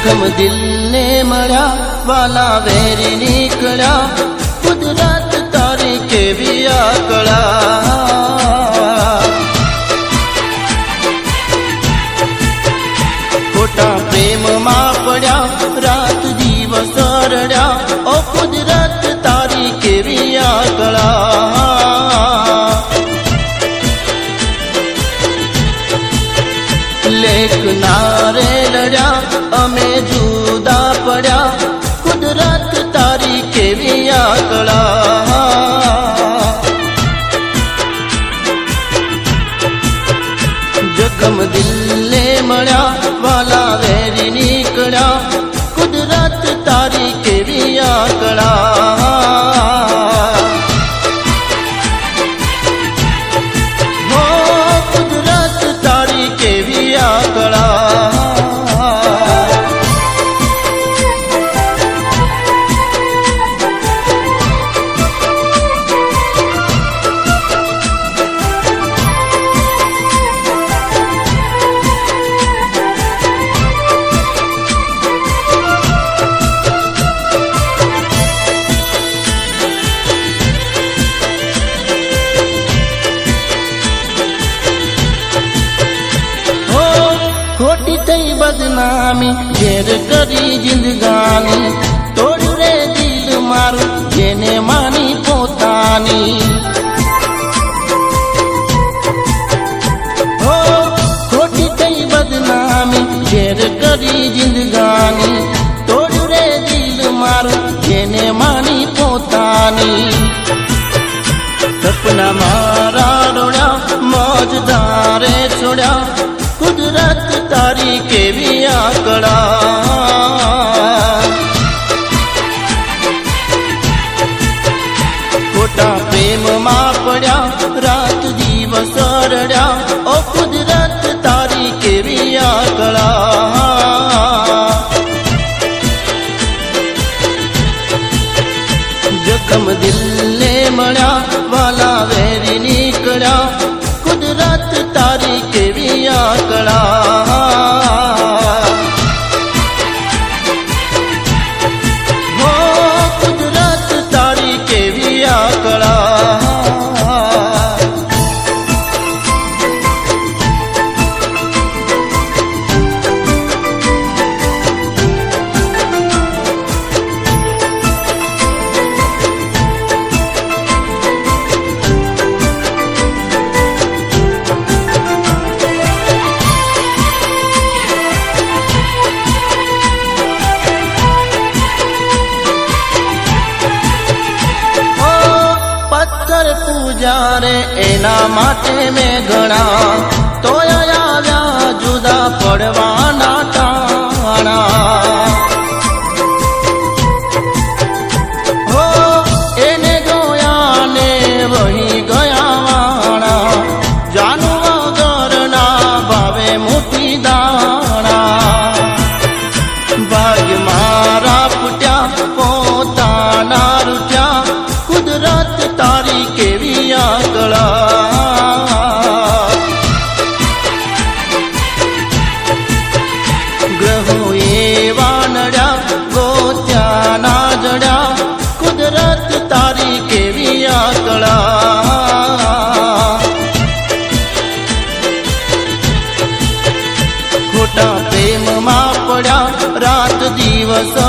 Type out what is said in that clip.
जखम दिल ने मळ्या वाला वेरी निकळ्या कुदरत तारी केवी आकळा खोटा प्रेम मा पड्या रात दिवस रड्या ओ कुदरत तारी केवी आकळा लेख नारे लड्या अमे जुदा पड्या कुदरत तारी केवी आकळा जखम दिल ने मळ्या वाला वेरी निकळ्या कुदरत तारी केवी आकळा हो कुदरत तारी केवी आकळा खोटी थई बदनामी घेर करी जिंदगानी तोड़ रे दिल मारू जेने मानी पोतानी हो खोटी थई बदनामी घेर करी जिंदगानी तोड़ रे दिल मारू जेने मानी पोतानी सपना मारा रोड्या मौजदारे छोड्या कुदरत तारी केवी आकळा खोटा प्रेम मा पड्या रात दिवस रड्या ओ कुदरत तारी केवी आकळा जखम दिल ने मळ्या वाला वेरी निकळ्या कुदरत तारी केवी आकळा हो कुदरत तारी केवी आकळा पूजारे एना माटे में घणा तोया आव्या जुदा पड़वाना टाणा हो एने जोया ने वही गया वाणा जानू वगरना भावे मोटी दाणा भाग्य मारा फुट्या पोताना रुट्या कुदरत तारी केवी आकळा ग्रहो एवा नड्या गोत्याना जड्या कुदरत तारी केवी आकळा खोटा प्रेम मा पड्या रात दिवस